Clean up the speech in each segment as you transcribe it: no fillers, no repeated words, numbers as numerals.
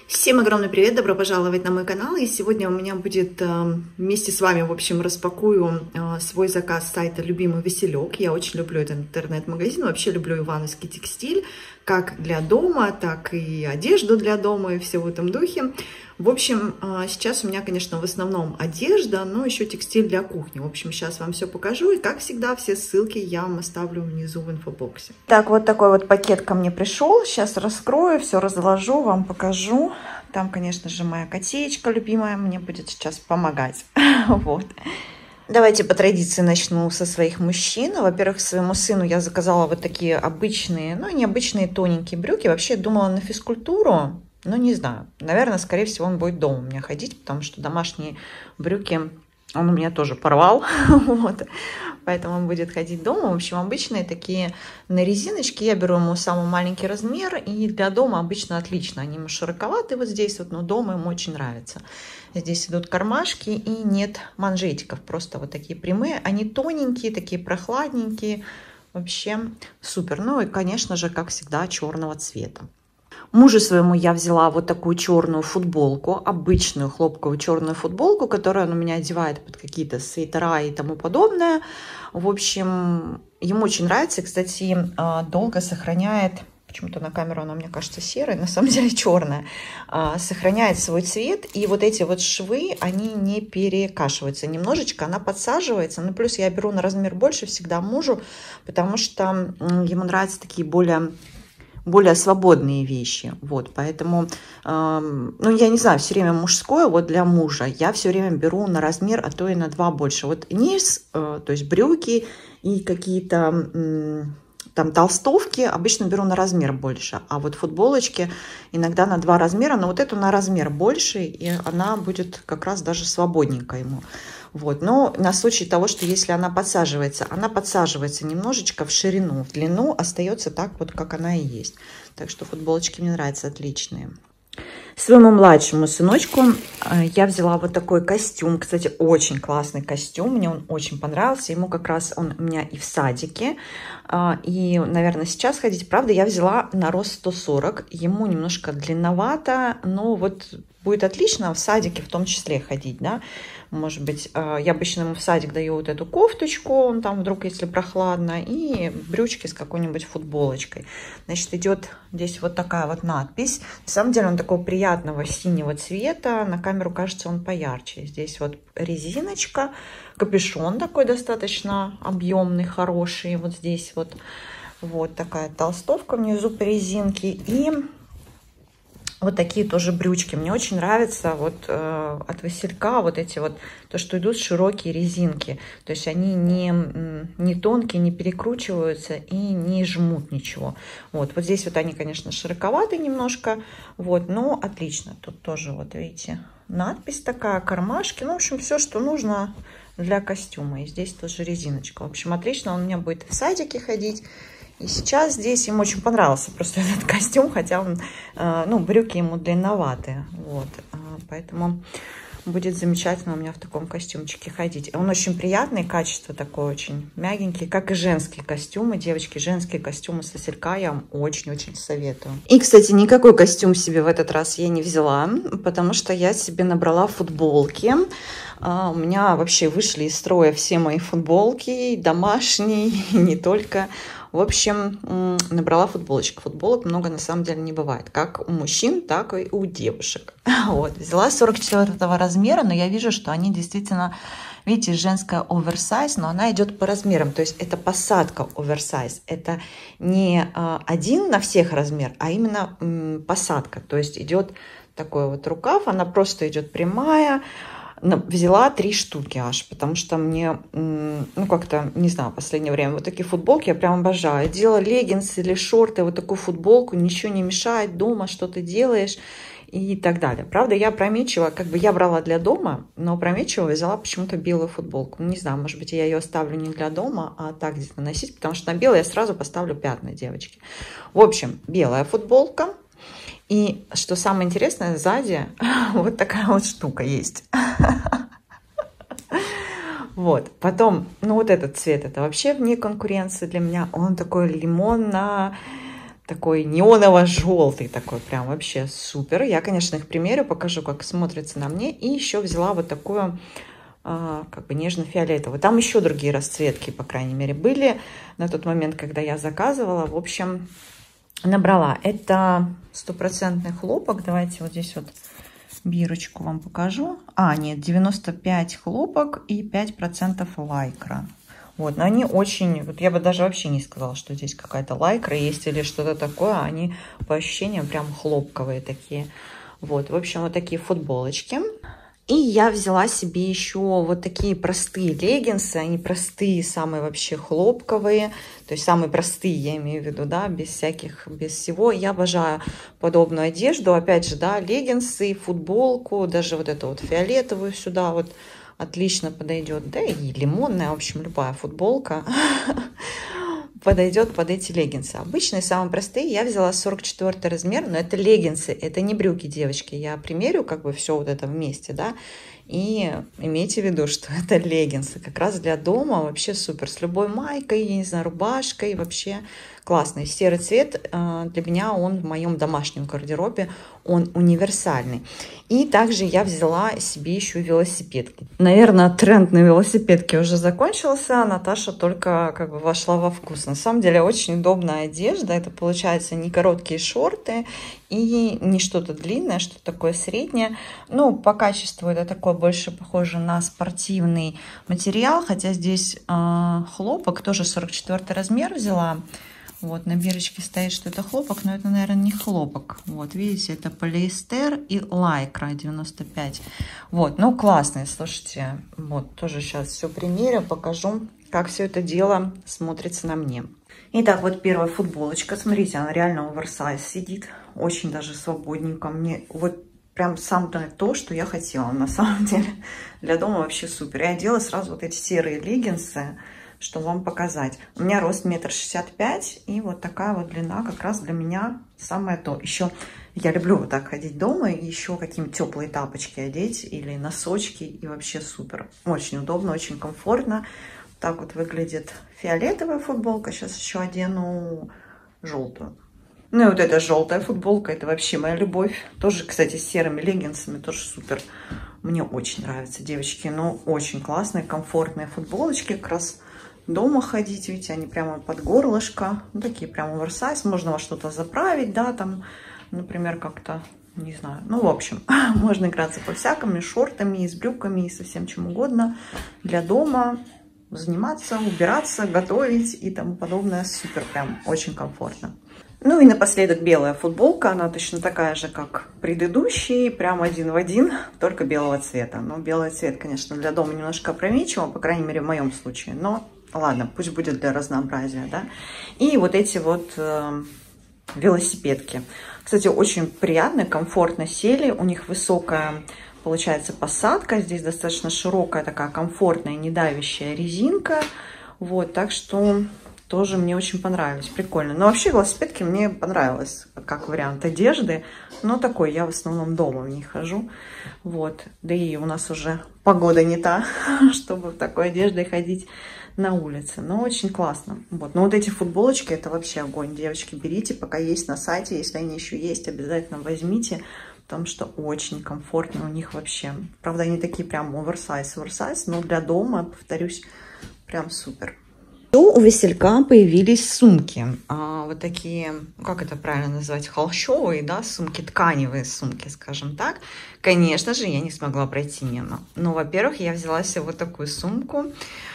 Всем огромный привет, добро пожаловать на мой канал. И сегодня у меня будет вместе с вами, в общем, распакую свой заказ с сайта «Любимый Василек». Я очень люблю этот интернет-магазин, вообще люблю ивановский текстиль, как для дома, так и одежду для дома и все в этом духе. В общем, сейчас у меня, конечно, в основном одежда, но еще текстиль для кухни. В общем, сейчас вам все покажу. И, как всегда, все ссылки я вам оставлю внизу в инфобоксе. Так, вот такой вот пакет ко мне пришел. Сейчас раскрою, все разложу, вам покажу. Там, конечно же, моя котеечка любимая мне будет сейчас помогать. Вот. Давайте по традиции начну со своих мужчин. Во-первых, своему сыну я заказала вот такие обычные, ну, необычные тоненькие брюки. Вообще думала на физкультуру. Ну, не знаю. Наверное, скорее всего, он будет дома у меня ходить, потому что домашние брюки он у меня тоже порвал. Вот. Поэтому он будет ходить дома. В общем, обычные такие на резиночке. Я беру ему самый маленький размер. И для дома обычно отлично. Они ему широковатые вот здесь, вот, но дома ему очень нравится. Здесь идут кармашки и нет манжетиков. Просто вот такие прямые. Они тоненькие, такие прохладненькие. Вообще супер. Ну и, конечно же, как всегда, черного цвета. Мужу своему я взяла вот такую черную футболку, обычную хлопковую черную футболку, которую он у меня одевает под какие-то свитера и тому подобное. В общем, ему очень нравится. Кстати, долго сохраняет, почему-то на камеру она, мне кажется, серая, на самом деле черная, сохраняет свой цвет. И вот эти вот швы, они не перекашиваются немножечко, она подсаживается. Ну, плюс я беру на размер больше всегда мужу, потому что ему нравятся такие более свободные вещи, вот, поэтому, ну, я не знаю, все время мужское, вот для мужа, я все время беру на размер, а то и на 2 больше, вот низ, то есть брюки и какие-то там толстовки обычно беру на размер больше, а вот футболочки иногда на 2 размера, но вот эту на размер больше, и она будет как раз даже свободненько ему. Вот. Но на случай того, что если она подсаживается немножечко в ширину, в длину остается так вот, как она и есть. Так что футболочки мне нравятся отличные. Своему младшему сыночку я взяла вот такой костюм. Кстати, очень классный костюм. Мне он очень понравился. Ему как раз он у меня и в садике. И, наверное, сейчас ходить. Правда, я взяла на рост 140. Ему немножко длинновато, но вот будет отлично в садике в том числе ходить, да. Может быть, я обычно ему в садик даю вот эту кофточку, он там вдруг, если прохладно, и брючки с какой-нибудь футболочкой. Значит, идет здесь вот такая вот надпись. На самом деле он такого приятного синего цвета. На камеру кажется он поярче. Здесь вот резиночка, капюшон такой достаточно объемный, хороший. Вот здесь вот такая толстовка внизу по резинке. И вот такие тоже брючки. Мне очень нравится вот от Василька вот эти вот, то, что идут широкие резинки. То есть они не тонкие, не перекручиваются и не жмут ничего. Вот здесь вот они, конечно, широковатые немножко, вот, но отлично. Тут тоже вот видите, надпись такая, кармашки. Ну, в общем, все, что нужно для костюма. И здесь тоже резиночка. В общем, отлично. Он у меня будет в садике ходить. И сейчас здесь ему очень понравился просто этот костюм, хотя он, ну, брюки ему длинноватые, вот, поэтому будет замечательно у меня в таком костюмчике ходить. Он очень приятный, качество такое очень мягенький, как и женские костюмы, девочки, женские костюмы с Василька я вам очень-очень советую. И, кстати, никакой костюм себе в этот раз я не взяла, потому что я себе набрала футболки. У меня вообще вышли из строя все мои футболки, домашние, и не только. В общем, набрала футболочек. Футболок много на самом деле не бывает. Как у мужчин, так и у девушек. Вот. Взяла 44 размера, но я вижу, что они действительно, видите, женская оверсайз, но она идет по размерам. То есть это посадка оверсайз. Это не один на всех размер, а именно посадка. То есть идет такой вот рукав, она просто идет прямая. Взяла 3 штуки аж, потому что мне, ну, как-то, не знаю, в последнее время вот такие футболки я прям обожаю. Делала леггинсы или шорты, вот такую футболку, ничего не мешает, дома что ты делаешь и так далее. Правда, я опрометчиво, как бы я брала для дома, но опрометчиво взяла почему-то белую футболку. Ну, не знаю, может быть, я ее оставлю не для дома, а так где-то носить, потому что на белое я сразу поставлю пятна, девочки. В общем, белая футболка. И что самое интересное, сзади вот такая вот штука есть. Вот. Потом, ну вот этот цвет, это вообще вне конкуренции для меня. Он такой такой неоново-желтый, такой прям вообще супер. Я, конечно, их примерю, покажу, как смотрится на мне. И еще взяла вот такую как бы нежно-фиолетовую. Там еще другие расцветки, по крайней мере, были на тот момент, когда я заказывала. В общем, набрала. Это стопроцентный хлопок. Давайте вот здесь вот бирочку вам покажу. Нет, 95 хлопок и 5% лайкра. Вот, но они очень, вот я бы даже вообще не сказала, что здесь какая-то лайкра есть или что-то такое. Они по ощущениям прям хлопковые такие. Вот, в общем, вот такие футболочки. И я взяла себе еще вот такие простые леггинсы. Они простые, самые вообще хлопковые. То есть самые простые, я имею в виду, да, без всего. Я обожаю подобную одежду. Опять же, да, леггинсы, футболку, даже вот эту вот фиолетовую сюда вот отлично подойдет. Да и лимонная, в общем, любая футболка подойдет под эти леггинсы. Обычные, самые простые. Я взяла 44 размер, но это леггинсы, это не брюки, девочки. Я примерю как бы все вот это вместе, да. И имейте в виду, что это леггинсы. Как раз для дома вообще супер. С любой майкой, я не знаю, рубашкой. Вообще классный. Серый цвет для меня он в моем домашнем гардеробе. Он универсальный. И также я взяла себе еще велосипедки. Наверное, тренд на велосипедки уже закончился. Наташа только как бы вошла во вкус. На самом деле очень удобная одежда. Это получается не короткие шорты и не что-то длинное, что-то такое среднее. Ну, по качеству это такое больше похоже на спортивный материал. Хотя здесь хлопок, тоже 44 размер взяла. Вот, на бирочке стоит, что это хлопок, но это, наверное, не хлопок. Вот, видите, это полиэстер и лайкра 95. Вот, ну, классные, слушайте. Вот, тоже сейчас все примерю, покажу, как все это дело смотрится на мне. Итак, вот первая футболочка. Смотрите, она реально оверсайз сидит. Очень даже свободненько. Мне вот прям самое то, что я хотела, на самом деле. Для дома вообще супер. Я одела сразу вот эти серые леггинсы, чтобы вам показать. У меня рост 1,65 м, и вот такая вот длина как раз для меня самое то. Еще я люблю вот так ходить дома, и еще какие-нибудь теплые тапочки одеть или носочки, и вообще супер. Очень удобно, очень комфортно. Так вот выглядит фиолетовая футболка. Сейчас еще одену желтую. Ну и вот эта желтая футболка, это вообще моя любовь. Тоже, кстати, с серыми леггинсами, тоже супер. Мне очень нравятся, девочки. Ну, очень классные, комфортные футболочки. Как раз дома ходить, видите, они прямо под горлышко. Ну, такие прям оверсайз. Можно во что-то заправить, да, там, например, как-то, не знаю. Ну, в общем, можно играться по-всякому, с шортами, с брюками, и со всем чем угодно. Для дома заниматься, убираться, готовить и тому подобное. Супер, прям очень комфортно. Ну и напоследок белая футболка. Она точно такая же, как предыдущий, прям один в один, только белого цвета. Но белый цвет, конечно, для дома немножко опрометчиво, по крайней мере, в моем случае. Но ладно, пусть будет для разнообразия, да. И вот эти вот велосипедки. Кстати, очень приятно, комфортно сели. У них высокая, получается, посадка. Здесь достаточно широкая, такая комфортная, недавящая резинка. Вот, так что тоже мне очень понравились. Прикольно. Но вообще велосипедки мне понравилось как вариант одежды. Но такой, я в основном дома в них хожу. Вот. Да и у нас уже погода не та, чтобы в такой одежде ходить на улице. Но очень классно. Вот. Но вот эти футболочки, это вообще огонь. Девочки, берите, пока есть на сайте. Если они еще есть, обязательно возьмите. Потому что очень комфортно у них вообще. Правда, они такие прям оверсайз, но для дома, повторюсь, прям супер. У Василька появились сумки. Вот такие, как это правильно назвать, холщовые, да, сумки, тканевые сумки, скажем так. Конечно же, я не смогла пройти мимо. Но, во-первых, я взяла себе вот такую сумку.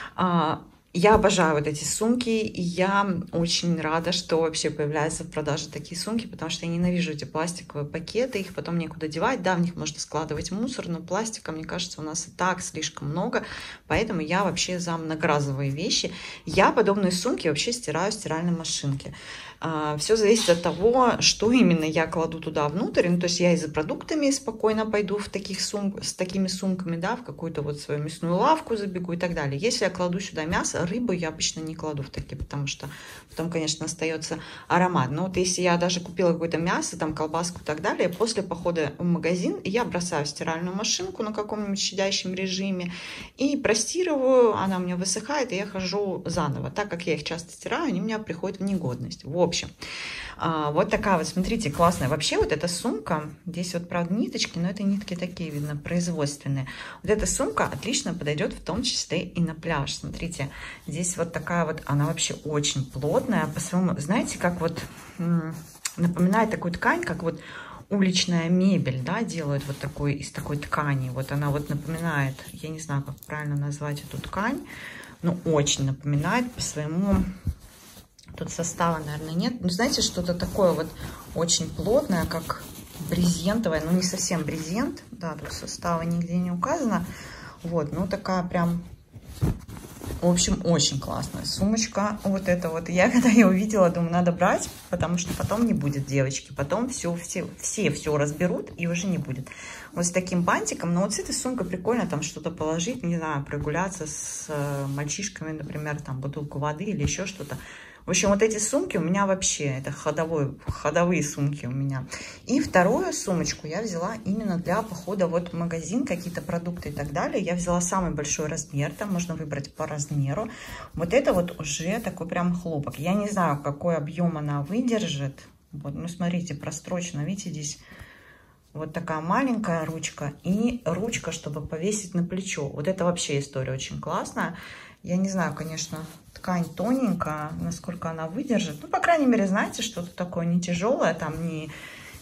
Я обожаю вот эти сумки, и я очень рада, что вообще появляются в продаже такие сумки, потому что я ненавижу эти пластиковые пакеты, их потом некуда девать, да, в них можно складывать мусор, но пластика, мне кажется, у нас и так слишком много, поэтому я вообще за многоразовые вещи. Я подобные сумки вообще стираю в стиральной машинке. Все зависит от того, что именно я кладу туда внутрь. Ну, то есть я и за продуктами спокойно пойду в таких с такими сумками, да, в какую-то вот свою мясную лавку забегу и так далее. Если я кладу сюда мясо, рыбу я обычно не кладу в такие, потому что потом, конечно, остается аромат. Но вот если я даже купила какое-то мясо, там колбаску и так далее, после похода в магазин я бросаю в стиральную машинку на каком-нибудь щадящем режиме и простирываю, она у меня высыхает, и я хожу заново. Так как я их часто стираю, они у меня приходят в негодность. В общем, вот такая вот, смотрите, классная. Вообще вот эта сумка, здесь вот, правда, ниточки, но это нитки такие, видно, производственные. Вот эта сумка отлично подойдет в том числе и на пляж. Смотрите, здесь вот такая вот, она вообще очень плотная. По своему, знаете, как вот напоминает такую ткань, как вот уличная мебель, да, делают вот такой, из такой ткани. Вот она вот напоминает, я не знаю, как правильно назвать эту ткань, но очень напоминает по своему... Тут состава, наверное, нет. Но знаете, что-то такое вот очень плотное, как брезентовое. Ну, не совсем брезент. Да, тут состава нигде не указано. Вот, ну, такая прям... В общем, очень классная сумочка. Вот это вот. Я, когда ее увидела, думаю, надо брать, потому что потом не будет, девочки. Потом все разберут, и уже не будет. Вот с таким бантиком. Но вот с этой сумкой прикольно там что-то положить. Не знаю, прогуляться с мальчишками, например, там бутылку воды или еще что-то. В общем, вот эти сумки у меня вообще, это ходовые сумки у меня. И вторую сумочку я взяла именно для похода вот в магазин, какие-то продукты и так далее. Я взяла самый большой размер, там можно выбрать по размеру. Вот это вот уже такой прям хлопок. Я не знаю, какой объем она выдержит. Вот, ну смотрите, прострочено, видите, здесь вот такая маленькая ручка и ручка, чтобы повесить на плечо. Вот это вообще история очень классная. Я не знаю, конечно, ткань тоненькая, насколько она выдержит. Ну, по крайней мере, знаете, что-то такое не тяжелое, там не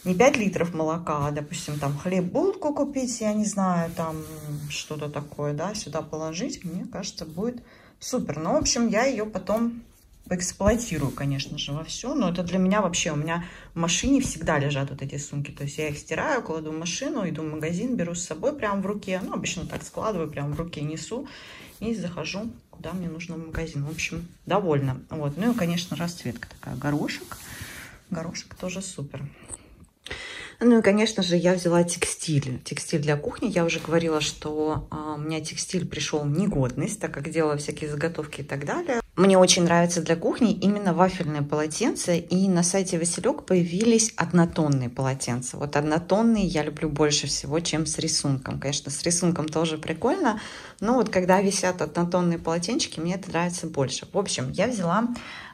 5 литров молока, а, допустим, там хлеб, булку купить, я не знаю, там что-то такое, да, сюда положить, мне кажется, будет супер. Ну, в общем, я ее потом эксплуатирую, конечно же, во все, но это для меня вообще, у меня в машине всегда лежат вот эти сумки, то есть я их стираю, кладу в машину, иду в магазин, беру с собой прямо в руке, ну, обычно так складываю, прямо в руке несу и захожу, куда мне нужно в магазин. В общем, довольна. Вот. Ну и, конечно, расцветка такая, горошек. Горошек тоже супер. Ну и, конечно же, я взяла текстиль. Текстиль для кухни. Я уже говорила, что у меня текстиль пришел в негодность, так как делала всякие заготовки и так далее. Мне очень нравится для кухни именно вафельные полотенца. И на сайте Василек появились однотонные полотенца. Вот однотонные я люблю больше всего, чем с рисунком. Конечно, с рисунком тоже прикольно. Но вот когда висят однотонные полотенчики, мне это нравится больше. В общем, я взяла...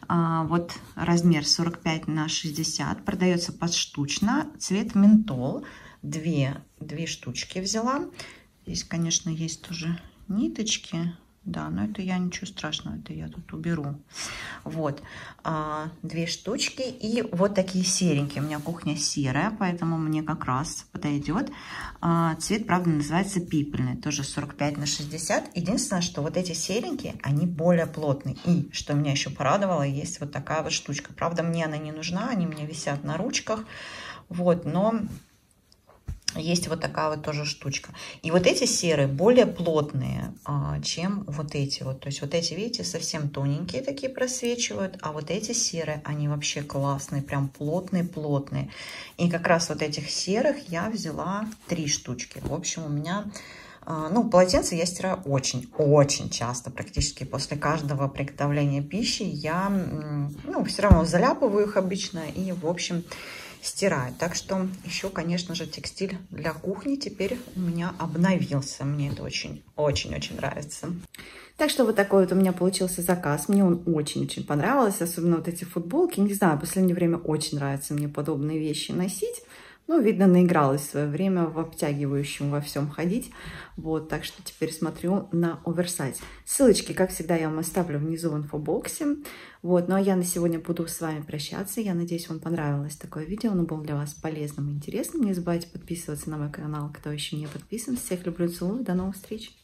вот размер 45 на 60, продается подштучно, цвет ментол, две штучки взяла. Здесь, конечно, есть тоже ниточки, да, но это я ничего страшного, это я тут уберу. Вот, 2 штучки и вот такие серенькие. У меня кухня серая, поэтому мне как раз подойдет. Цвет, правда, называется пепельный, тоже 45 на 60. Единственное, что вот эти серенькие, они более плотные. И, что меня еще порадовало, есть вот такая вот штучка. Правда, мне она не нужна, они у меня висят на ручках, вот, но... Есть вот такая вот тоже штучка. И вот эти серые более плотные, чем вот эти вот. То есть вот эти, видите, совсем тоненькие такие просвечивают. А вот эти серые, они вообще классные, прям плотные-плотные. И как раз вот этих серых я взяла 3 штучки. В общем, у меня... Ну, полотенце я стираю очень часто, практически после каждого приготовления пищи. Я, ну, все равно заляпываю их обычно и, в общем... стираю. Так что еще, конечно же, текстиль для кухни теперь у меня обновился. Мне это очень-очень нравится. Так что вот такой вот у меня получился заказ. Мне он очень-очень понравился. Особенно вот эти футболки. Не знаю, в последнее время очень нравится мне подобные вещи носить. Ну, видно, наигралась в свое время в обтягивающем во всем ходить. Вот, так что теперь смотрю на оверсайз. Ссылочки, как всегда, я вам оставлю внизу в инфобоксе. Вот, ну а я на сегодня буду с вами прощаться. Я надеюсь, вам понравилось такое видео. Оно было для вас полезным и интересным. Не забывайте подписываться на мой канал, кто еще не подписан. Всех люблю, целую. До новых встреч!